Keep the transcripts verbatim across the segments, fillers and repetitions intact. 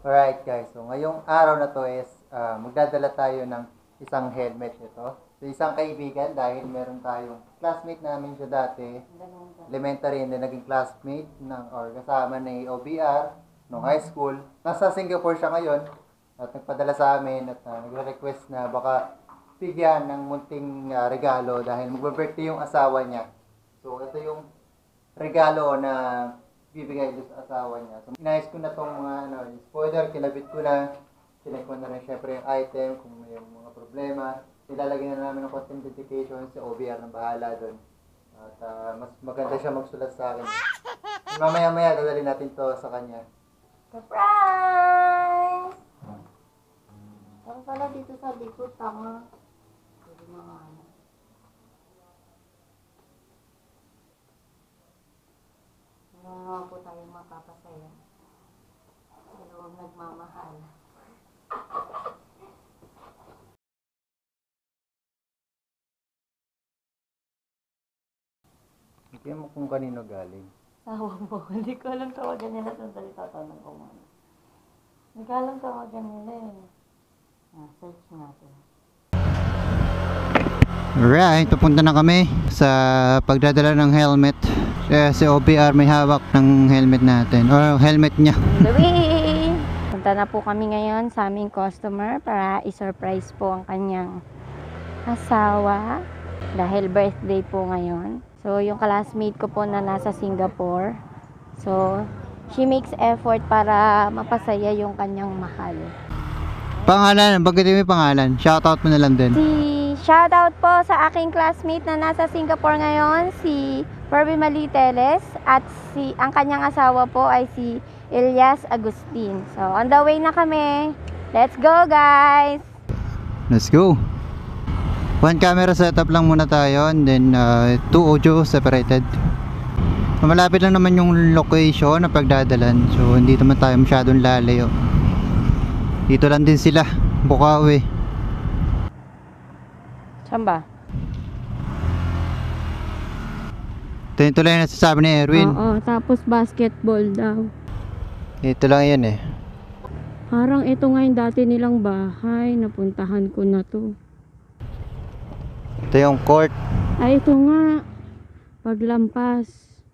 Alright guys, so ngayong araw na to is uh, magdadala tayo ng isang helmet ito. So isang kaibigan dahil meron tayong classmate namin siya dati, elementary, and then naging classmate ng, or kasama ni O B R noong high school. Nasa Singapore siya ngayon at nagpadala sa amin at uh, nagre-request na baka bigyan ng munting uh, regalo dahil mag-birthday yung asawa niya. So ito yung regalo na bibigay doon sa asawa niya. So, inayos ko na itong mga ano, spoiler, kinabit ko na, sinek ko na rin syempre yung item, kung may mga problema. Nilalagyan na namin ng content notification, si O B R ng bahala doon. At uh, mas maganda siya magsulat sa akin. Mamaya-maya, dadalhin natin to sa kanya. Surprise! Saan pala dito sa likod, tama? Pwede mga ano. Meron naman po tayong mapapasaya. Dalawang nagmamahal. Hindi mo kung kanino galing. Sawa mo. Hindi ko alam tawagan nila. Sandali tatanong ko muna. Hindi ko alam tawagan nila eh. Ah, search natin. Alright, papunta na kami sa pagdadala ng helmet. Eh, si O B R may hawak ng helmet natin, or helmet niya. Gabi! Punta na po kami ngayon sa aming customer para i-surprise po ang kanyang asawa dahil birthday po ngayon. So, yung classmate ko po na nasa Singapore. So, she makes effort para mapasaya yung kanyang mahal. Pangalan, bagay mo yung pangalan. Shoutout mo na lang din. Si shoutout po sa aking classmate na nasa Singapore ngayon, si Perby Maliteles, at si ang kanyang asawa po ay si Elias Agustin. So, on the way na kami. Let's go, guys! Let's go! One camera setup lang muna tayo, and then uh, two audio separated. Malapit lang naman yung location na pagdadalan, so hindi naman tayo masyadong lalayo. Dito lang din sila, Bukawi. Saan ba? Ito lang yung nasasabi ni Erwin. Oo, tapos basketball daw. Ito lang yan eh. Parang ito nga yung dati nilang bahay. Napuntahan ko na to. Ito yung court. Ay, ito nga. Paglampas.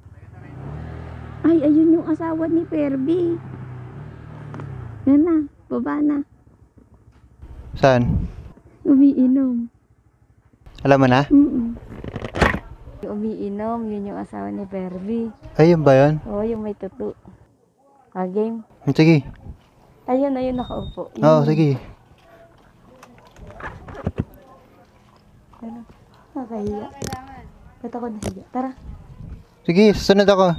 Ay, ayun yung asawa ni Perby. Yan na, baba na. Saan? Umiinom. Alam mo na? Mm-mm. Umiinom, yun yung asawa ni Perby. Ayun ba yun? Oo, yung may tutu. Ah, game. Sige. Ayun, ayun, nakaupo. Oo, oh, sige. Ano? Nakahiya. Ba't ako nahiya? Tara. Sige, susunod ako.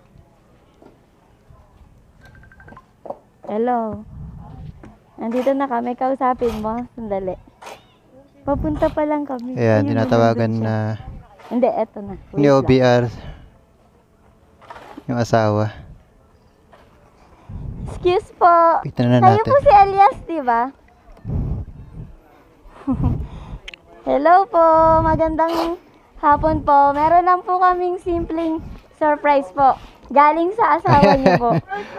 Hello. Nandito na kami. Kausapin mo. Sandali. Papunta pa lang kami. Ayan, Ayun, tinatawagan nandun siya. na Hindi, eto na. Wait ni O B R lang. yung asawa. Excuse po. Pita na Kayo natin. po si Elias, di ba? Hello po. Magandang hapon po. Meron lang po kaming simpleng surprise po. Galing sa asawa niyo po.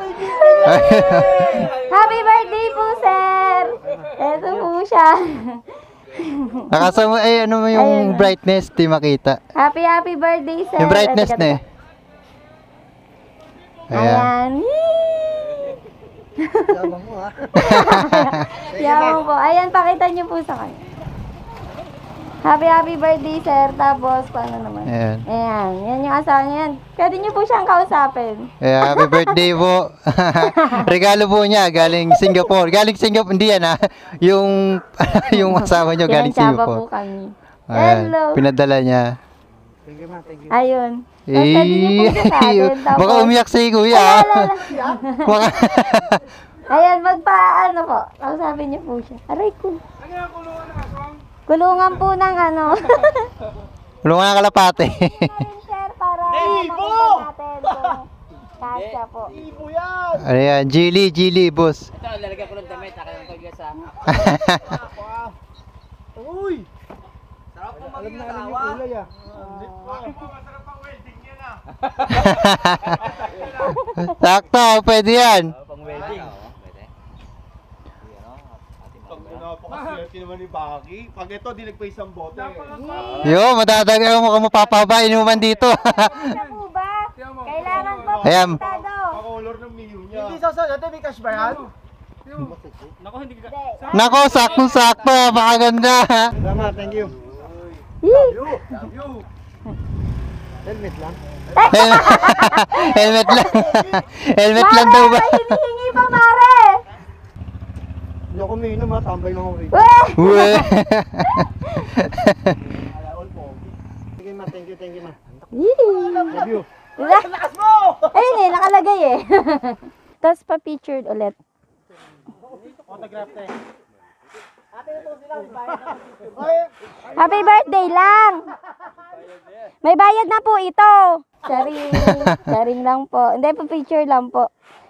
Happy birthday po, sir! Eto po siya. Nakasama, ay ano mo yung Ayun na. brightness, di makita. Happy, happy birthday, sir. Yung brightness Ay, teka, na eh. teka. Ayan. Ayan. Yabang mo ha. Yabang po. Ayan, pakita niyo po sa kanya. Happy, happy birthday, sir. Tapos, paano naman? Ayan. Ayan. Yan yung asawa niya. Yan. Pwede niyo po siyang kausapin. Ayan, happy birthday po. Regalo po niya, galing Singapore. Galing Singapore, hindi yan ha. Yung, yung asawa niyo galing Pinansyaba po Singapore. kami. Ayan, Hello. pinadala niya. Ayun. Tapos, pwede niyo po siya sa atin. Tapos, Baka umiyak si kuya. Ay, ah. ala, ala. Baka Ayan, magpa, ano po. Kausapin niyo po siya. Aray ko. Kulungan po ng ano. Tulungan ng kalapate. Ayun, sir, para makita natin kung kasya po. Ayan, Gili, Gili, boss. Ito, lalagyan ko ng damit. Akin ang kagaya sa... Uy! Sarap po maging asawa. Sakto, pwede yan. Pang wedding. Pwede. Napakaswerte naman ni Baki. Pag ito, di nagpa isang bote. Yo, madadagal mo kung mapapaba inuman dito. Ano po ba? Kailangan po Ayan. kontado. Pakolor ng menu niya. Hindi sasal, dati may cash ba yan? Nako, saktong-sakto. Makaganda. Tama, thank you. Yee! Helmet lang. Helmet lang. Helmet lang daw ba? Mare, may hinihingi pa, Mare! Hindi ako umiinom ha, tambay lang ako rito. Weh! Uwe. Sige ma, thank you, thank you ma. Yee! Love you. Lakas mo! Ayun eh, nakalagay eh. Tapos pa-pictured ulit. Autograph tayo. Happy birthday lang! May bayad na po ito. Sharing. Sharing lang po. Hindi, pa-picture lang po.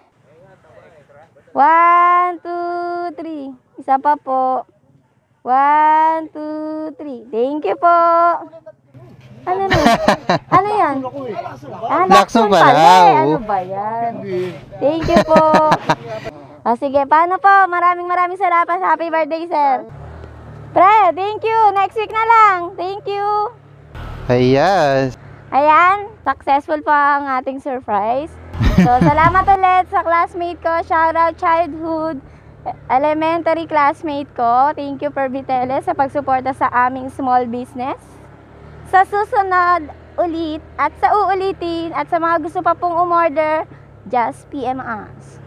One, two, three. Isa pa po. One, two, three. Thank you po. Ano na? Ano yan? Ah, Lakson Lakson pala, pala. eh. oo. Ano ba yan? Thank you po. O sige, paano po? Maraming maraming salamat. Happy birthday, sir. Pre, thank you. Next week na lang. Thank you. Ayan. Ayan, successful po ang ating surprise. So, salamat ulit sa classmate ko. Shout out childhood, elementary classmate ko. Thank you, Perbitele, sa pagsuporta sa aming small business. Sa susunod ulit at sa uulitin at sa mga gusto pa pong umorder, just P M us.